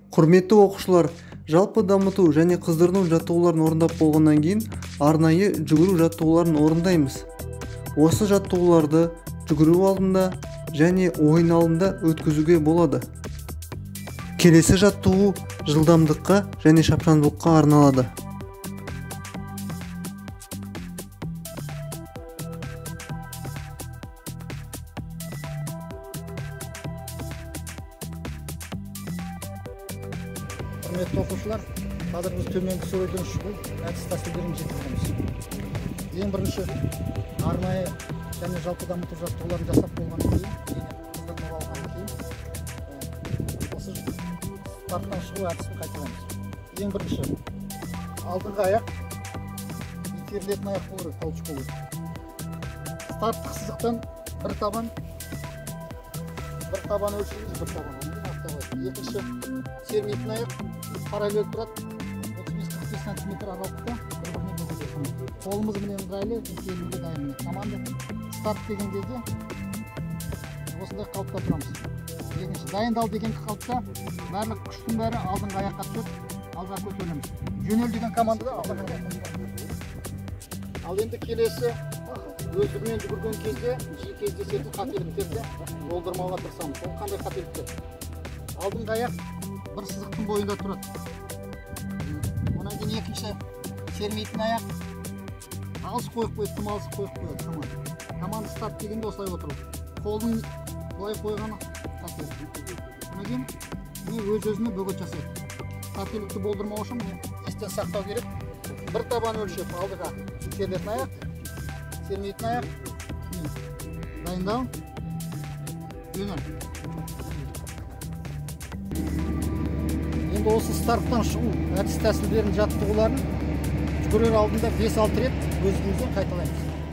Құрметті оқушылар, жалпы дамыту және қыздырыну жаттығуларын орындап болғаннан кейін арнайы жүгіру жаттығуларын орындаймыз. Осы жаттығуларды жүгіру алдында және ойын алдында өткізуге болады. Келесі жаттығу жылдамдыққа және шапшаңдылыққа арналады. Құрметті оқушылар, қазір біз төменгі сөйлеуден шығу әдіс тәсілдерін жеткіземіз. Ең бірінші арнайы және жалпы дамыту жаттығуларын жасап болғаннан кейін, қыздырмалы алғаннан кейін осы старттан шығу әдісін қайталамыз. Ең бірінші алдыңғы аяқ итерілетін аяқ болу керек, толчок болу керек. Старттық сызықтан бір табан өлшейміз, бір табан. Екінші сермейтін аяқ параллель тұрады, 35-45 сантиметр аралықта бір-біріне бөлінеді. Қолымыз менен ыңғайлы, сермеуге дайын. Команда старт деген кезде осындай қалыпта тұрамыз. Екінші дайындал деген қалыпта барлық күштің бәрі алдыңғы аяққа түсіп, алға көтерілеміз. Жөнел деген командада алдыңғы аяққа. Ал енді келесі өздігінен жүгірген кезде жиі кездесетін қателіктерді болдырмауға тырысамыз. Ол қандай қателіктер? Алдыңғы аяқ бір сызықтың бойында тұрады. Онан кейін екінші сермейтін аяқ алыс қойып қойып, тым алыс қойып қойып. Команда старт дегенде осылай отыру. Қолдың былай қойғаны қателік. Онан кейін өз-өзіне бөгет жасайды. Қателікті болдырмау үшін естен сақтау керек. Бір табан өлшеп алдыға сермейтін аяқ, сермейтін аяқ. Дайындау. Жөнел. Енді осы старттан шығу әдіс тәсілдерін жаттығуларын жүгірер алдында 5-6 рет өзімізден қайталаймыз.